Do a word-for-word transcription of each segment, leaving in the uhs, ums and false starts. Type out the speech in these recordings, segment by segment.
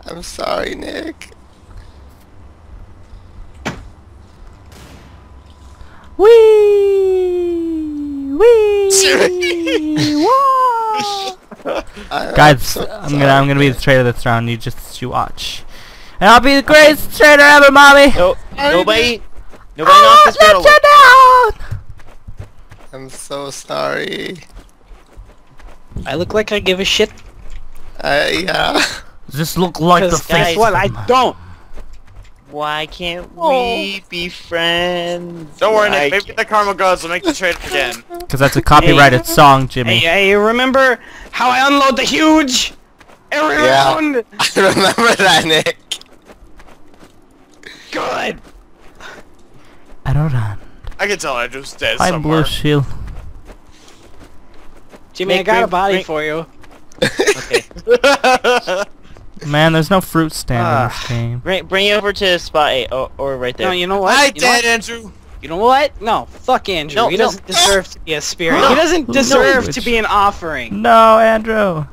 I'm sorry, Nick. Wee! Wee! Whoa! Guys, so I'm gonna I'm gonna be the traitor this round. You just you watch, and I'll be the greatest traitor ever, mommy. No, nobody, nobody I knocks won't this barrel. let you down. I'm so sorry. I look like I give a shit. Uh, yeah. Does this look like the Cause face? guess what? I don't. Why can't Oh. we be friends? Don't worry, I Nick. Maybe the karma gods will make the trade again. Because that's a copyrighted song, Jimmy. Hey, hey, remember how I unload the huge every Yeah. round? I remember that, Nick. Good. I don't run. I can tell Andrew's dead I'm somewhere. Blue Shield. Jimmy, Nick, I got bring- a body bring- for you. Okay. Man, there's no fruit stand in Ah. this game. Bring, bring it over to spot eight, or, or right there. No, you know what? I you know what? did, Andrew. You know what? No, fuck Andrew. No, he no. doesn't deserve to be a spirit. No. He doesn't No. deserve No. to be an offering. No, Andrew.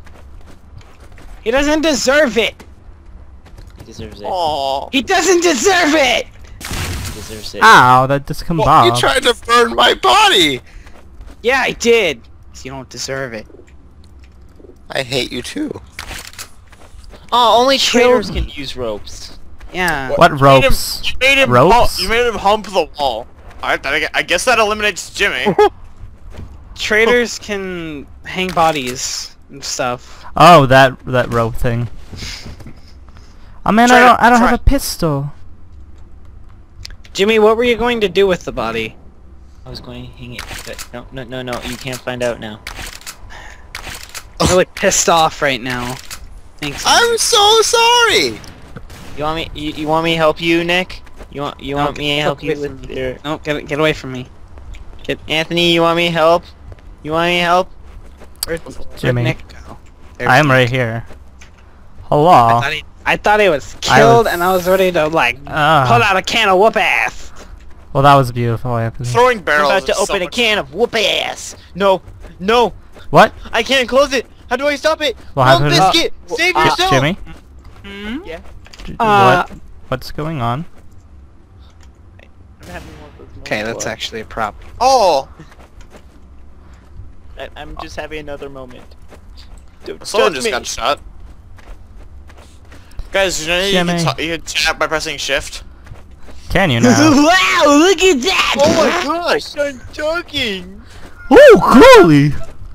He doesn't deserve it. He deserves it. Aww. He doesn't deserve it. He deserves it. Ow, that just Well, combobs. you tried to burn my body. Yeah, I did. You don't deserve it. I hate you too. Oh, only Kill- traitors can use ropes. Yeah. What You made him- ropes? You made him, Ropes? Hump, you made him hump the wall. Alright, I I guess that eliminates Jimmy. Traitors can hang bodies and stuff. Oh, that that rope thing. Oh man, Try I it, don't I don't try have a it. pistol. Jimmy, what were you going to do with the body? I was going to hang it, but no, no, no, no. You can't find out now. I'm really pissed off right now. Thanks. I'm so sorry. You want me? You, you want me to help you, Nick? You want you No, want me to get help you away from with me. your No, get get away from me. Anthony? You want me to help? You want me to help? Where'd, Jimmy. where'd Nick go? There I we am go. right here. I Hello. thought, he, I thought he was I killed, was- and I was ready to like Ah. pull out a can of whoop ass. Well, that was beautiful, Anthony. Throwing I'm barrels. about to is so open a much- can of whoop ass. No, no, What? I can't close it. How do I stop it? What Lump happened? Biscuit, save uh, yourself. Jimmy? Hmm? Yeah. J- Uh, what? What's going on? I'm having one of those Okay, moments that's where actually a prop. Oh, I, I'm just having another moment. Don't someone judge just me. got shot. Guys, you know you Jimmy. can, ta- you can chat by pressing shift. Can you now? Wow! Look at that! Oh my gosh, I'm talking. Oh, golly!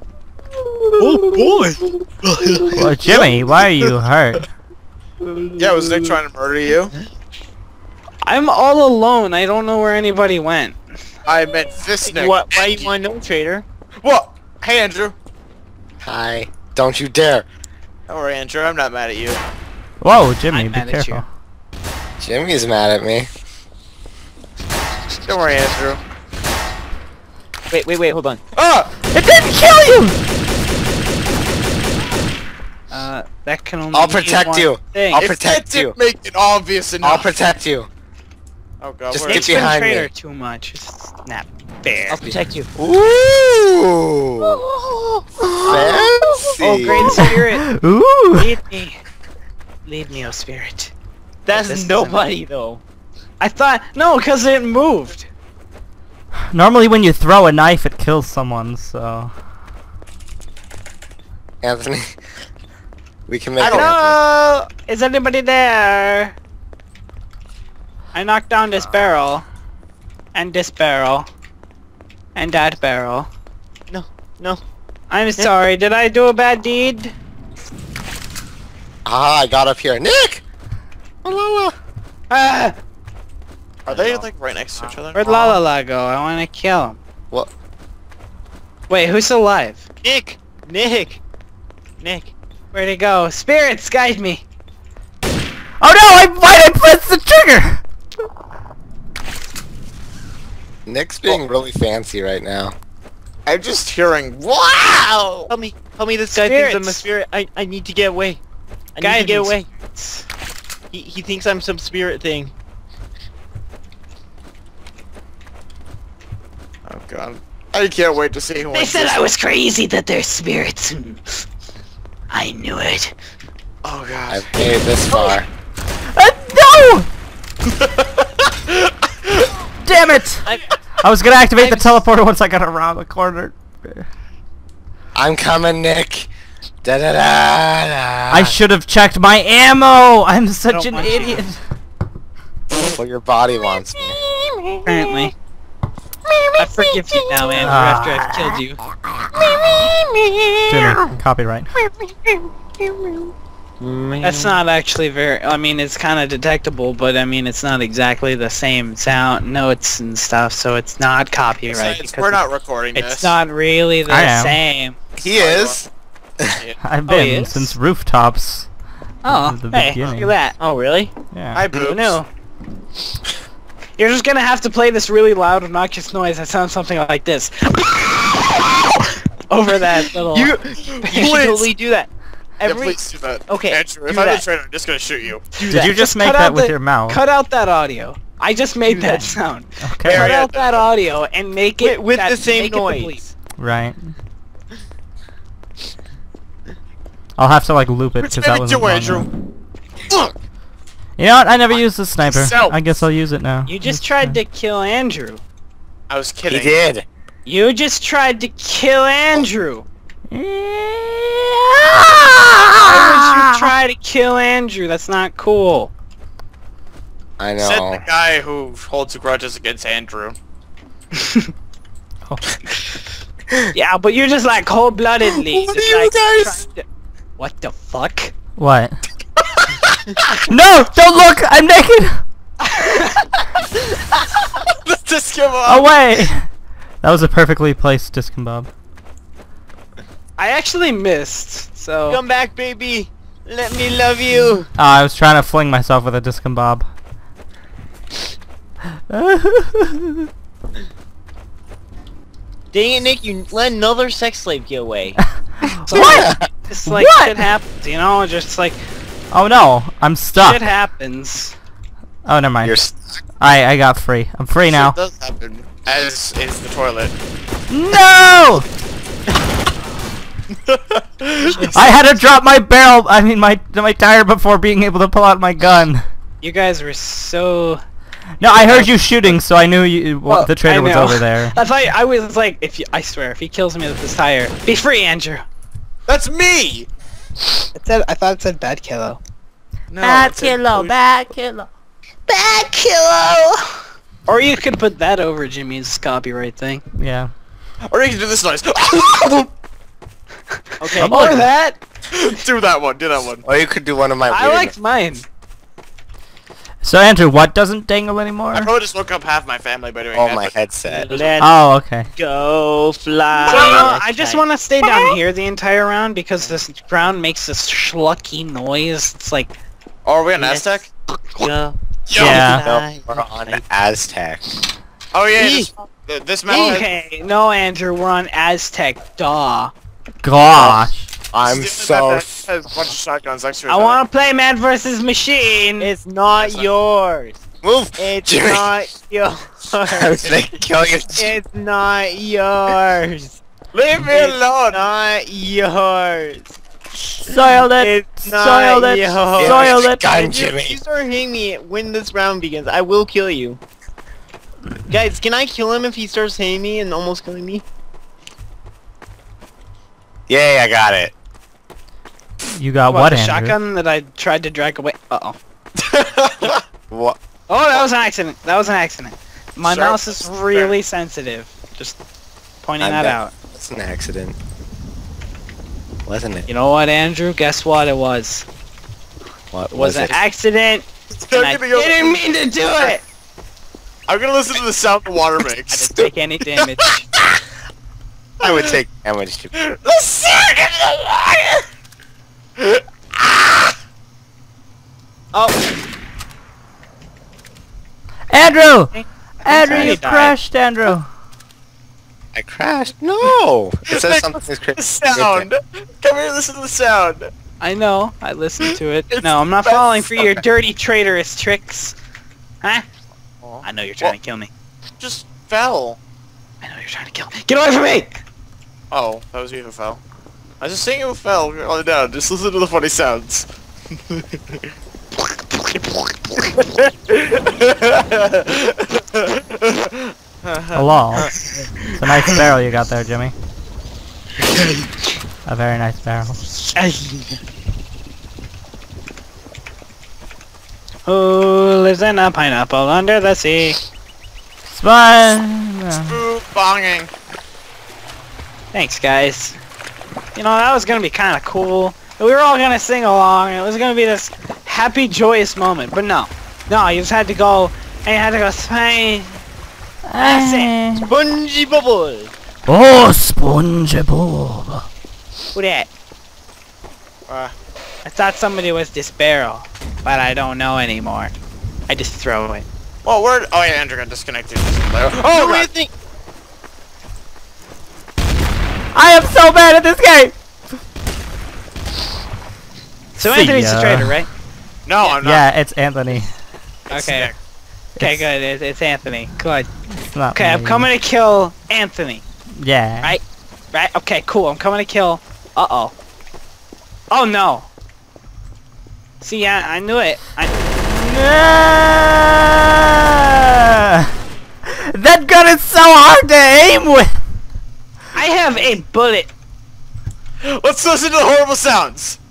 Oh boy! Well, Jimmy, why are you hurt? Yeah, was Nick trying to murder you? I'm all alone. I don't know where anybody went. I meant this Nick. What? Why you want to know, traitor? What? Hey, Andrew. Hi. Don't you dare. Don't worry, Andrew. I'm not mad at you. Whoa, Jimmy, I'm be mad at you. careful. Jimmy's mad at me. Don't worry, Andrew. Wait, wait, wait, hold on. Ah! It didn't kill you! Uh, that can only I'll mean protect one you. thing. I'll If protect that you. didn't make it obvious enough. I'll protect you. Oh god, Just where get is Nick's been behind me. traitor too much. It's not fair. I'll protect you. Ooh. Fancy. Oh, great spirit, Ooh! lead me. Lead me, oh spirit. That's This isn't- nobody though. I thought no, cause it moved. Normally when you throw a knife it kills someone, so... Anthony. We can make it. Hello, is anybody there? I knocked down this barrel, and this barrel, and that barrel. No, no. I'm sorry. Did I do a bad deed? Ah, I got up here. Nick! Hello. Ah, Are they like right next to each other? where'd La La La go? I want to kill him. What? Wait, who's alive? Nick, Nick, Nick. Where'd he go? Spirits, guide me. Oh no! I might have pressed the trigger! Nick's being really fancy right now. I'm just hearing wow. Help me, help me. This guy thinks I'm a Spirits. spirit. I, I need to get away. I need Guide to get me, away. spirits. He, he thinks I'm some spirit thing. Oh god. I can't wait to see who They wins said this I one. was crazy that they're spirits. I knew it. Oh Oh god. I've made it this far. Uh, no! Damn it! I, I was gonna activate the I'm teleporter once I got around the corner. I'm coming, Nick. Da da da da. I should have checked my ammo! I'm such don't an want you to. idiot. Well, your body wants me. Apparently. I forgive you now, Andrew, Ah. after I've killed you. Jimmy, copyright. That's not actually very... I mean, it's kind of detectable, but I mean, it's not exactly the same sound, notes and stuff, so it's not copyright. Besides, because we're not recording It's this. not really the I am. same. He is. I've Oh, he been is? since rooftops. Oh, The hey, beginning. look at that. oh really? Yeah. Hi, Who boobs. knew? You're just gonna have to play this really loud, obnoxious noise that sounds something like this. Over that little... You, you should Please. totally do that. Yeah, Every please do that. Okay, Andrew, if do I'm the that. trainer, I'm just gonna shoot you. do Did that. you just Just make cut that out with the- your mouth? Cut out that audio. I just made Do that that. sound. Okay. Cut Yeah. out that audio and make with, it with that, the same make it the bleep. noise? Right. I'll have to like loop it because that Pretend was to Andrew. Ugh. You know what? I never used the sniper. So- I guess I'll use it now. You just tried to kill Andrew. I was He kidding. did. You just tried to kill Andrew. Why would you try to kill Andrew? That's not cool. I Said know. the guy who holds grudges against Andrew. Oh. Yeah, but you're just like cold-bloodedly. What just are you like guys- trying to- What the fuck? What? No! Don't look! I'm naked! Let's just give up. Away! That was a perfectly placed discombob. I actually missed, so... Come back, baby. Let me love you. Oh, I was trying to fling myself with a discombob. Dang it, Nick! You let another sex slave get away. What? It's like What? shit happens, you know? Just like Oh no, I'm stuck. shit happens. Oh, never mind. You're stuck. I I got free. I'm free now. Shit does happen. As is the toilet. No! I had to drop my barrel. I mean my my tire before being able to pull out my gun. You guys were so... No, I heard you shooting, so I knew you. Well, Well, the trader I was know. over there. I thought I was like, if you, I swear, if he kills me with this tire, be free, Andrew. That's me. It said, I thought it said bad kilo. No, Bad it's a- kilo, bad kilo. Bad kilo. Or you could put that over Jimmy's copyright thing. Yeah. Or you can do this noise. Okay. Oh, Or that. do that one. Do that one. Or you could do one of my I weird- liked mine. So Andrew, what doesn't dangle anymore? I probably just woke up half my family by doing Oh, that. my but- headset. Let's Oh, okay. go fly. So, uh, I just want to stay down here the entire round because this ground makes this schlucky noise. It's like, Oh, are we on Let's Aztec? go. Yeah. No, we're on Aztec. Oh yeah. Eee. This, th- this map. has- okay, no, Andrew, we're on Aztec. Duh. Gosh. I'm It's the only so. map that has a bunch of shotguns next to each I other. want to play Man versus Machine. It's not That's not- yours. Move! It's Jimmy. not yours. I was gonna kill you. It's not yours. Leave me It's alone. not yours. Soiled it. It's not Soiled it. yours. Soiled it. Gun, And if Jimmy. you start hitting me when this round begins, I will kill you. Guys, can I kill him if he starts hitting me and almost killing me? Yay, I got it. You got What, what, the Andrew? shotgun that I tried to drag away? Uh oh. What? Oh, that was an accident. That was an accident. My Sharp mouse is as really sensitive. Just pointing I that bet. out. That's an accident. Wasn't it? You know what, Andrew? Guess what it was? What It was, was an it? accident, I'm and I gonna go- didn't mean to do it! I'm gonna listen to the sound the water I makes. didn't take any damage. I would take damage to. The sound of the water. Oh, Andrew! Hey, Andrew, Tiny you died. crashed, Andrew. I crashed. No. It says something is The crazy. sound. Come here, listen to the sound. I know, I listened to it. It's No, I'm not the best falling for your sound. dirty traitorous tricks. Huh? I know you're trying Well- to kill me. Just fell. I know you're trying to kill me. Get away from me! Oh, that was you who fell. I was just saying who fell. All down. Just listen to the funny sounds. Hello. It's a nice barrel you got there, Jimmy. A very nice barrel. Who lives in a pineapple under the sea? Spine. Ooh, bonging. Thanks, guys. You know, that was gonna be kind of cool. We were all gonna sing along, and it was gonna be this happy, joyous moment. But no. No, you just had to go, and you had to go Spain. That's it. Spongy bubble. Oh, SpongeBob. Who that? Uh, I thought somebody was this barrel, but I don't know anymore. I just throw it. well, where? Oh yeah, Andrew got disconnected. Oh, Oh, what do you God. think? I am so bad at this game. So See Anthony's ya. the traitor, right? No, I'm not. Yeah, it's Anthony. It's Okay. Nick. Okay, It's- good. It's, it's Anthony. Good. It's not Okay, I'm me. coming to kill Anthony. Yeah. Right? Right? Okay, cool. I'm coming to kill. Uh oh. Oh no. See, I, I knew it. I, No! That gun is so hard to aim with. I have a bullet. Let's listen to the horrible sounds.